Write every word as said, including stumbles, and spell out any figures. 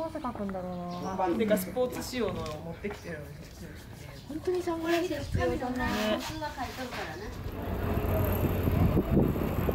う汗かくんだろうな。 なんでかスポーツ仕様の持ってきてるのに。 本当にサングラス必要だな。 普通は書いとるからね。